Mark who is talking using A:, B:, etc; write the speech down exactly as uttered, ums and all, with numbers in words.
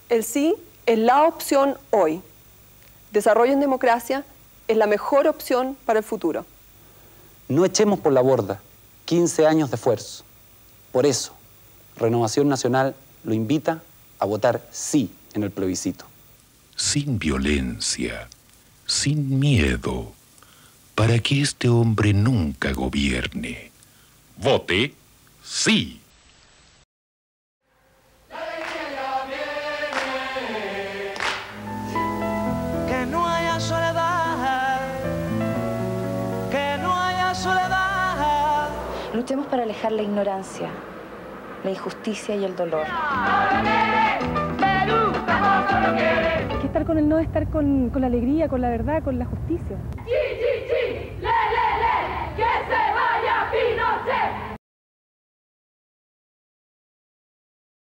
A: El sí es la opción hoy. Desarrollo en democracia es la mejor opción para el futuro.
B: No echemos por la borda quince años de esfuerzo. Por eso, Renovación Nacional lo invita a votar sí en el plebiscito.
C: Sin violencia, sin miedo, para que este hombre nunca gobierne. Vote sí.
D: Que no haya soledad, que no haya soledad.
E: Luchemos para alejar la ignorancia, la injusticia y el dolor.
F: Que estar con el no es estar con, con la alegría, con la verdad, con la justicia.